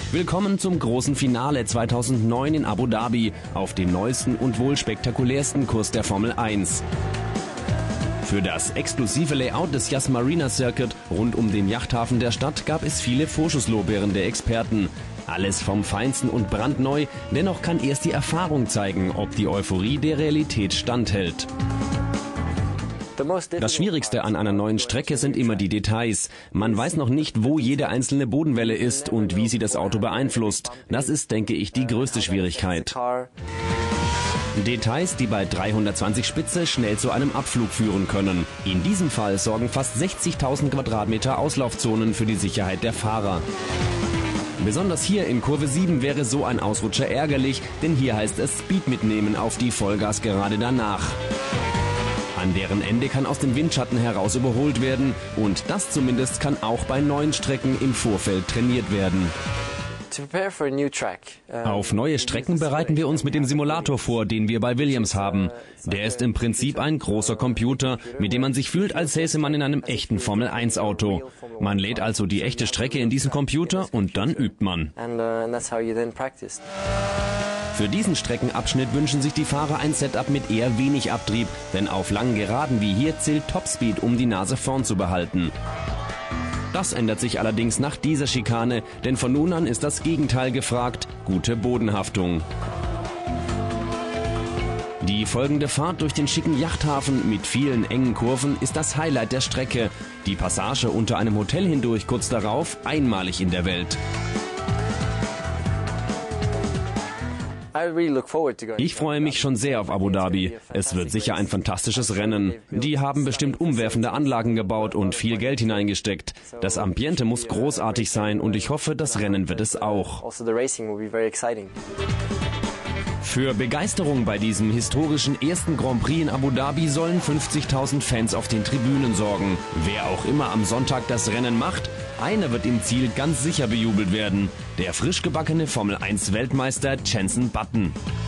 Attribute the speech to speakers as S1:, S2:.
S1: Willkommen zum großen Finale 2009 in Abu Dhabi auf dem neuesten und wohl spektakulärsten Kurs der Formel 1. Für das exklusive Layout des Yas Marina Circuit rund um den Yachthafen der Stadt gab es viele Vorschusslorbeeren der Experten. Alles vom Feinsten und brandneu, dennoch kann erst die Erfahrung zeigen, ob die Euphorie der Realität standhält. Das Schwierigste an einer neuen Strecke sind immer die Details. Man weiß noch nicht, wo jede einzelne Bodenwelle ist und wie sie das Auto beeinflusst. Das ist, denke ich, die größte Schwierigkeit. Details, die bei 320 Spitze schnell zu einem Abflug führen können. In diesem Fall sorgen fast 60.000 Quadratmeter Auslaufzonen für die Sicherheit der Fahrer. Besonders hier in Kurve 7 wäre so ein Ausrutscher ärgerlich, denn hier heißt es Speed mitnehmen auf die Vollgas gerade danach. An deren Ende kann aus dem Windschatten heraus überholt werden und das zumindest kann auch bei neuen Strecken im Vorfeld trainiert werden. Auf neue Strecken bereiten wir uns mit dem Simulator vor, den wir bei Williams haben. Der ist im Prinzip ein großer Computer, mit dem man sich fühlt, als säße man in einem echten Formel-1-Auto. Man lädt also die echte Strecke in diesen Computer und dann übt man. Für diesen Streckenabschnitt wünschen sich die Fahrer ein Setup mit eher wenig Abtrieb, denn auf langen Geraden wie hier zählt Topspeed, um die Nase vorn zu behalten. Das ändert sich allerdings nach dieser Schikane, denn von nun an ist das Gegenteil gefragt: gute Bodenhaftung. Die folgende Fahrt durch den schicken Yachthafen mit vielen engen Kurven ist das Highlight der Strecke. Die Passage unter einem Hotel hindurch kurz darauf, einmalig in der Welt. Ich freue mich schon sehr auf Abu Dhabi. Es wird sicher ein fantastisches Rennen. Die haben bestimmt umwerfende Anlagen gebaut und viel Geld hineingesteckt. Das Ambiente muss großartig sein und ich hoffe, das Rennen wird es auch. Für Begeisterung bei diesem historischen ersten Grand Prix in Abu Dhabi sollen 50.000 Fans auf den Tribünen sorgen. Wer auch immer am Sonntag das Rennen macht, einer wird im Ziel ganz sicher bejubelt werden: der frisch gebackene Formel-1-Weltmeister Jenson Button.